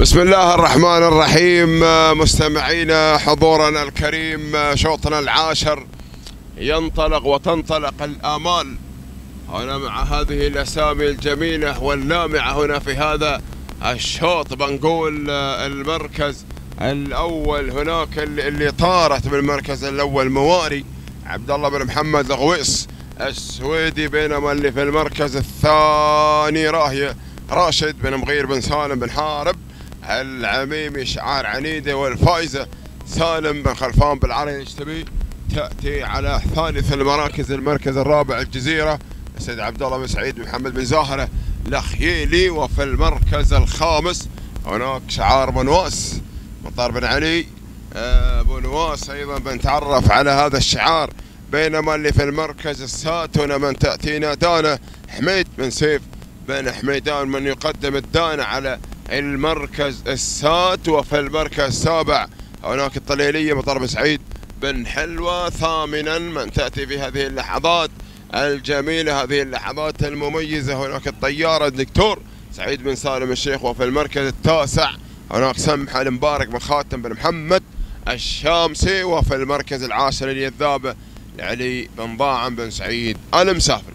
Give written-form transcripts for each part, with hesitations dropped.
بسم الله الرحمن الرحيم. مستمعينا حضورنا الكريم، شوطنا العاشر ينطلق وتنطلق الآمال هنا مع هذه الأسامي الجميلة واللامعة هنا في هذا الشوط. بنقول المركز الأول هناك اللي طارت بالمركز الأول مواري عبد الله بن محمد الغويص السويدي، بينما اللي في المركز الثاني راهية راشد بن مغير بن سالم بن حارب العميمي شعار عنيدة، والفائزة سالم بن خلفان بالعريش تبي تأتي على ثالث المراكز. المركز الرابع الجزيرة السيد عبد الله بن سعيد بن محمد بن زاهرة الأخيلي، وفي المركز الخامس هناك شعار بنواس مطار بن علي بنواس، أيضا بنتعرف على هذا الشعار. بينما اللي في المركز السادس هنا من تأتينا دانة حميد بن سيف بن حميدان من يقدم الدانة على المركز السادس. وفي المركز السابع هناك الطليلية مطار بن سعيد بن حلوة. ثامنا من تأتي في هذه اللحظات الجميلة، هذه اللحظات المميزة، هناك الطيارة الدكتور سعيد بن سالم الشيخ. وفي المركز التاسع هناك سمحة المبارك بن خاتم بن محمد الشامسي. وفي المركز العاشر اليذابة علي بن ضاعم بن سعيد المسافري.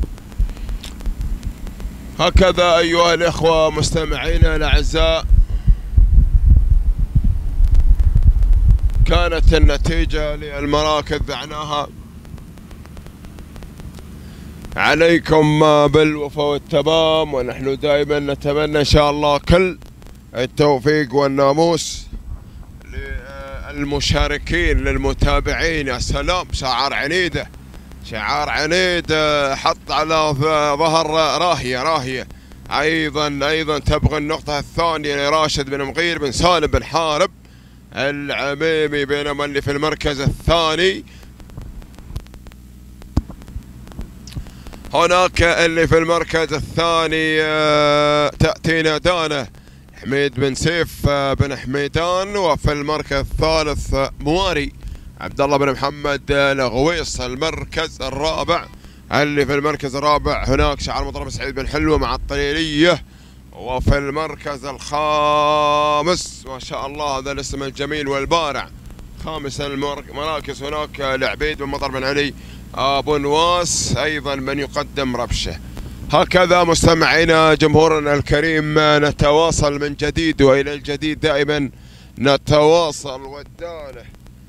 هكذا أيها الإخوة مستمعينا الأعزاء كانت النتيجة للمراكز دعناها عليكم بالوفاء والتمام، ونحن دائما نتمنى إن شاء الله كل التوفيق والناموس للمشاركين للمتابعين. يا سلام، شعار عنيدة، شعار عنيد حط على ظهر راهية أيضا تبغى النقطة الثانية لراشد بن مغير بن سالم بن حارب العميمي. بينما اللي في المركز الثاني هناك اللي في المركز الثاني تأتينا دانة حميد بن سيف بن حميدان. وفي المركز الثالث مواري عبد الله بن محمد الغويص. المركز الرابع اللي في المركز الرابع هناك شعار مطار بن سعيد بن حلوة مع الطليلية. وفي المركز الخامس ما شاء الله هذا الاسم الجميل والبارع، خامس المراكز هناك العبيد بن مطر بن علي ابو نواس، ايضا من يقدم ربشه. هكذا مستمعينا جمهورنا الكريم نتواصل من جديد، والى الجديد دائما نتواصل. والدانه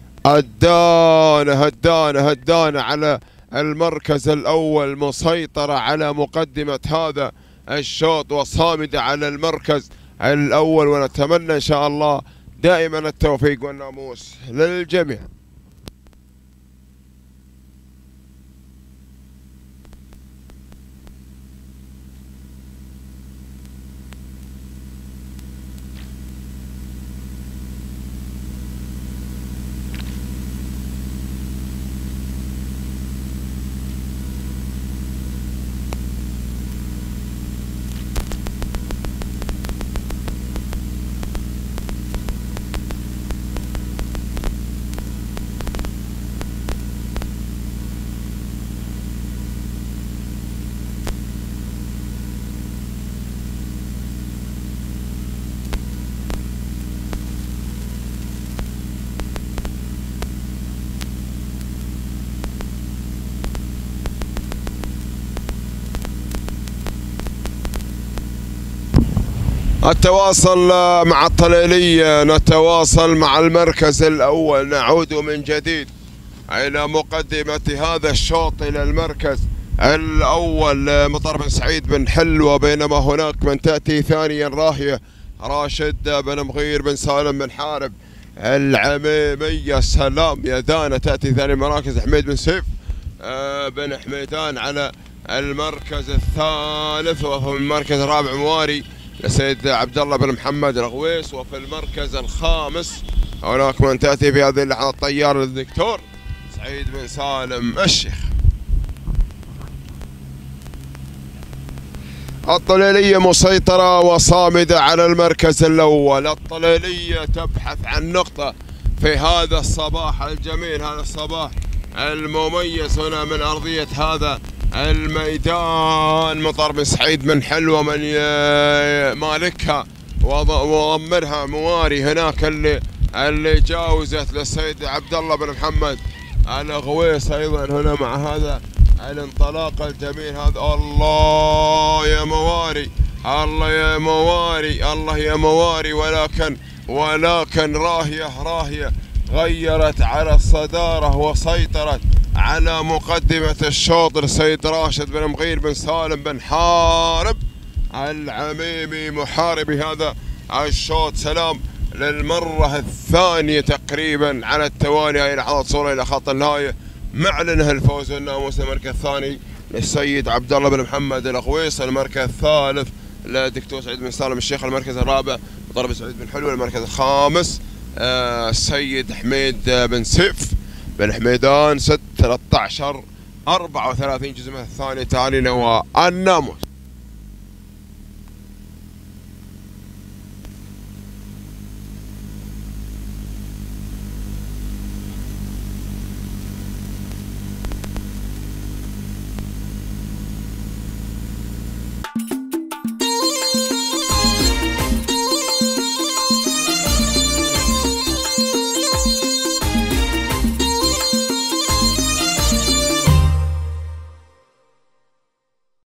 الدانه على المركز الاول، مسيطره على مقدمه هذا الشوط وصامده على المركز الاول، ونتمنى ان شاء الله دائما التوفيق والناموس للجميع. التواصل مع الطليلية، نتواصل مع المركز الأول، نعود من جديد إلى مقدمة هذا الشوط إلى المركز الأول مطر بن سعيد بن حلوة. بينما هناك من تأتي ثانيا راهية راشد بن مغير بن سالم بن حارب العميمي. يا سلام يا دانة، تأتي ثاني مراكز حميد بن سيف بن حميدان على المركز الثالث. وفي المركز الرابع مواري السيد عبد الله بن محمد الغويص. وفي المركز الخامس هناك من تأتي في هذه اللحظة الطيار الدكتور سعيد بن سالم الشيخ. الطليلية مسيطرة وصامدة على المركز الأول. الطليلية تبحث عن نقطة في هذا الصباح الجميل، هذا الصباح المميز هنا من أرضية هذا الميدان. مطر بن سعيد بن حلوة من مالكها وضمرها مواري هناك اللي جاوزت للسيد عبد الله بن محمد الغويص ايضا هنا مع هذا الانطلاق الجميل هذا. الله يا مواري، الله يا مواري، الله يا مواري، ولكن راهية غيرت على الصدارة وسيطرت على مقدمة الشوط السيد راشد بن مغير بن سالم بن حارب العميمي محاربي هذا الشوط. سلام للمرة الثانية تقريبا على التوالي. هاي لحظات صورة إلى خط النهاية معلنها الفوز والناموس. المركز الثاني للسيد عبد الله بن محمد الغويص، المركز الثالث للدكتور سعيد بن سالم الشيخ، المركز الرابع ضرب سعيد بن حلو، المركز الخامس السيد حميد بن سيف بن حميدان 13 34 جزء من الثاني. تالينا والناموس.